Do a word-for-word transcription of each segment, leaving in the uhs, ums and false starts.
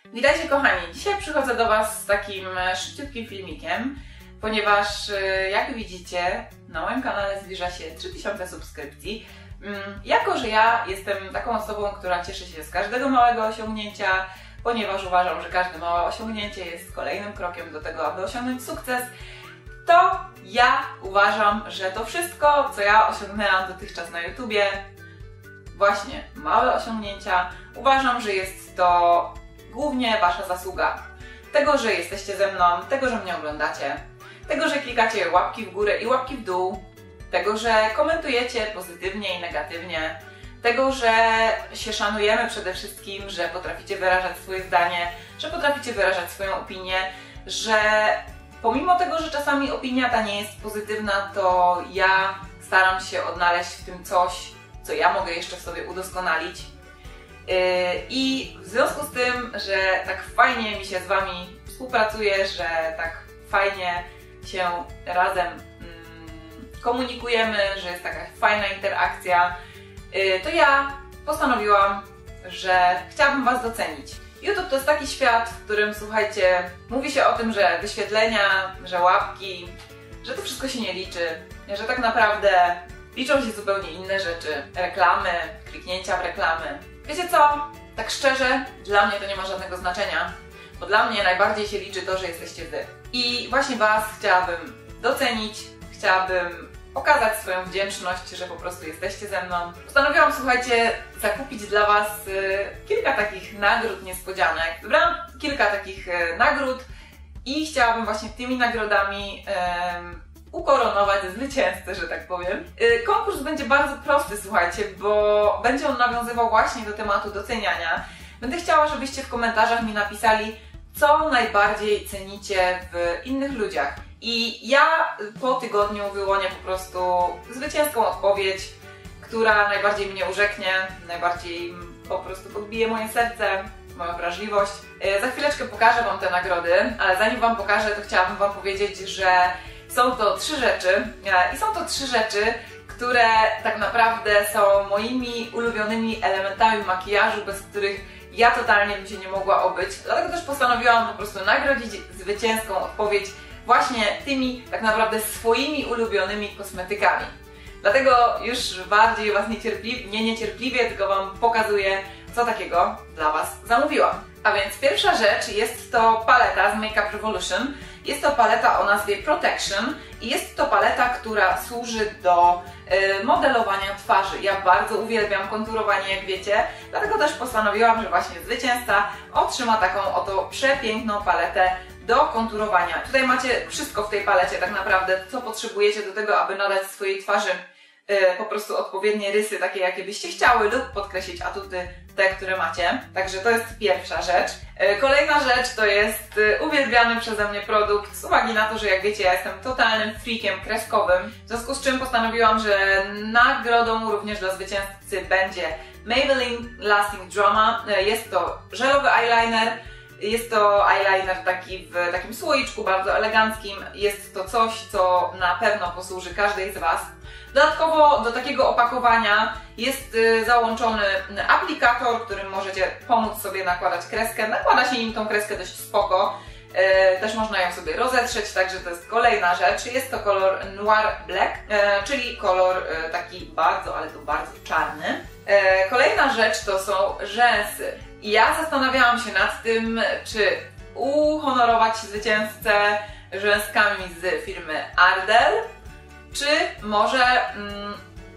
Witajcie kochani, dzisiaj przychodzę do Was z takim szybciutkim filmikiem, ponieważ jak widzicie na moim kanale zbliża się trzy tysiące subskrypcji. Jako że ja jestem taką osobą, która cieszy się z każdego małego osiągnięcia, ponieważ uważam, że każde małe osiągnięcie jest kolejnym krokiem do tego, aby osiągnąć sukces, to ja uważam, że to wszystko, co ja osiągnęłam dotychczas na YouTubie, właśnie małe osiągnięcia, uważam, że jest to głównie Wasza zasługa. Tego, że jesteście ze mną, tego, że mnie oglądacie, tego, że klikacie łapki w górę i łapki w dół, tego, że komentujecie pozytywnie i negatywnie, tego, że się szanujemy przede wszystkim, że potraficie wyrażać swoje zdanie, że potraficie wyrażać swoją opinię, że pomimo tego, że czasami opinia ta nie jest pozytywna, to ja staram się odnaleźć w tym coś, co ja mogę jeszcze w sobie udoskonalić. I w związku z tym, że tak fajnie mi się z Wami współpracuje, że tak fajnie się razem komunikujemy, że jest taka fajna interakcja, to ja postanowiłam, że chciałabym Was docenić. YouTube to jest taki świat, w którym, słuchajcie, mówi się o tym, że wyświetlenia, że łapki, że to wszystko się nie liczy, że tak naprawdę liczą się zupełnie inne rzeczy. Reklamy, kliknięcia w reklamy. Wiecie co? Tak szczerze, dla mnie to nie ma żadnego znaczenia, bo dla mnie najbardziej się liczy to, że jesteście Wy. I właśnie Was chciałabym docenić, chciałabym okazać swoją wdzięczność, że po prostu jesteście ze mną. Postanowiłam, słuchajcie, zakupić dla Was y, kilka takich nagród niespodzianek. Wybrałam kilka takich y, nagród i chciałabym właśnie tymi nagrodami y, ukoronować zwycięzcę, że tak powiem. Y, konkurs będzie bardzo prosty, słuchajcie, bo będzie on nawiązywał właśnie do tematu doceniania. Będę chciała, żebyście w komentarzach mi napisali, co najbardziej cenicie w innych ludziach. I ja po tygodniu wyłonię po prostu zwycięską odpowiedź, która najbardziej mnie urzeknie, najbardziej po prostu podbije moje serce, moją wrażliwość. Za chwileczkę pokażę Wam te nagrody, ale zanim Wam pokażę, to chciałabym Wam powiedzieć, że są to trzy rzeczy i są to trzy rzeczy, które tak naprawdę są moimi ulubionymi elementami makijażu, bez których ja totalnie bym się nie mogła obyć. Dlatego też postanowiłam po prostu nagrodzić zwycięską odpowiedź właśnie tymi tak naprawdę swoimi ulubionymi kosmetykami. Dlatego już bardziej Was niecierpliwie, nie niecierpliwie, tylko Wam pokazuję, co takiego dla Was zamówiłam. A więc pierwsza rzecz jest to paleta z Make Up Revolution. Jest to paleta o nazwie Protection i jest to paleta, która służy do y, modelowania twarzy. Ja bardzo uwielbiam konturowanie, jak wiecie, dlatego też postanowiłam, że właśnie zwycięzca otrzyma taką oto przepiękną paletę do konturowania. Tutaj macie wszystko w tej palecie tak naprawdę, co potrzebujecie do tego, aby nadać swojej twarzy y, po prostu odpowiednie rysy, takie jakie byście chciały, lub podkreślić atuty te, które macie. Także to jest pierwsza rzecz. Y, kolejna rzecz to jest y, uwielbiany przeze mnie produkt, z uwagi na to, że jak wiecie, ja jestem totalnym freakiem kreskowym, w związku z czym postanowiłam, że nagrodą również dla zwycięzcy będzie Maybelline Lasting Drama. Y, jest to żelowy eyeliner. Jest to eyeliner taki w takim słoiczku, bardzo eleganckim. Jest to coś, co na pewno posłuży każdej z Was. Dodatkowo do takiego opakowania jest załączony aplikator, którym możecie pomóc sobie nakładać kreskę. Nakłada się nim tą kreskę dość spoko. Też można ją sobie rozetrzeć, także to jest kolejna rzecz. Jest to kolor Noir Black, czyli kolor taki bardzo, ale to bardzo czarny. Kolejna rzecz to są rzęsy. I ja zastanawiałam się nad tym, czy uhonorować zwycięzcę rzęskami z firmy Ardell, czy może mm,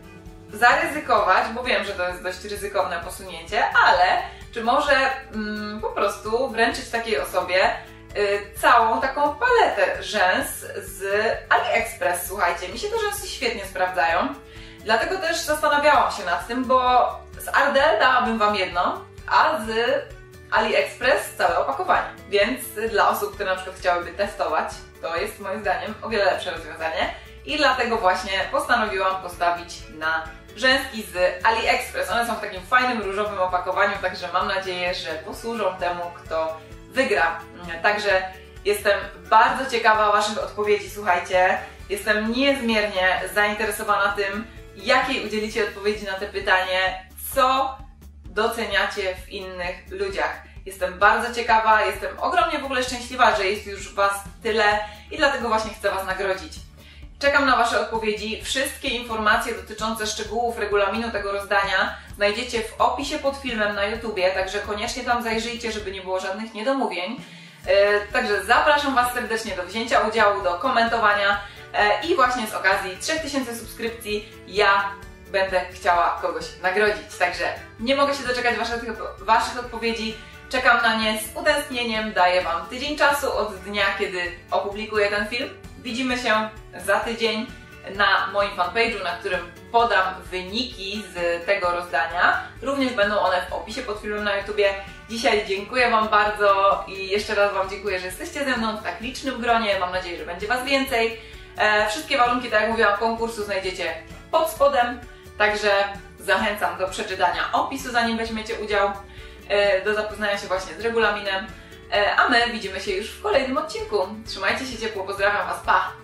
zaryzykować, bo wiem, że to jest dość ryzykowne posunięcie, ale czy może mm, po prostu wręczyć takiej osobie y, całą taką paletę rzęs z AliExpress. Słuchajcie, mi się te rzęsy świetnie sprawdzają, dlatego też zastanawiałam się nad tym, bo z Ardell dałabym Wam jedno, a z AliExpress całe opakowanie. Więc dla osób, które na przykład chciałyby testować, to jest moim zdaniem o wiele lepsze rozwiązanie i dlatego właśnie postanowiłam postawić na rzęski z AliExpress. One są w takim fajnym różowym opakowaniu, także mam nadzieję, że posłużą temu, kto wygra. Także jestem bardzo ciekawa Waszych odpowiedzi, słuchajcie. Jestem niezmiernie zainteresowana tym, jakiej udzielicie odpowiedzi na te pytanie, co doceniacie w innych ludziach. Jestem bardzo ciekawa, jestem ogromnie w ogóle szczęśliwa, że jest już Was tyle i dlatego właśnie chcę Was nagrodzić. Czekam na Wasze odpowiedzi. Wszystkie informacje dotyczące szczegółów regulaminu tego rozdania znajdziecie w opisie pod filmem na YouTubie, także koniecznie tam zajrzyjcie, żeby nie było żadnych niedomówień. Yy, także zapraszam Was serdecznie do wzięcia udziału, do komentowania yy, i właśnie z okazji trzech tysięcy subskrypcji ja będę chciała kogoś nagrodzić. Także nie mogę się doczekać Waszych, waszych odpowiedzi. Czekam na nie z utęsknieniem. Daję Wam tydzień czasu od dnia, kiedy opublikuję ten film. Widzimy się za tydzień na moim fanpage'u, na którym podam wyniki z tego rozdania. Również będą one w opisie pod filmem na YouTubie. Dzisiaj dziękuję Wam bardzo i jeszcze raz Wam dziękuję, że jesteście ze mną w tak licznym gronie. Mam nadzieję, że będzie Was więcej. E, wszystkie warunki, tak jak mówiłam, konkursu znajdziecie pod spodem. Także zachęcam do przeczytania opisu, zanim weźmiecie udział, e, do zapoznania się właśnie z regulaminem. A my widzimy się już w kolejnym odcinku. Trzymajcie się ciepło, pozdrawiam Was, pa!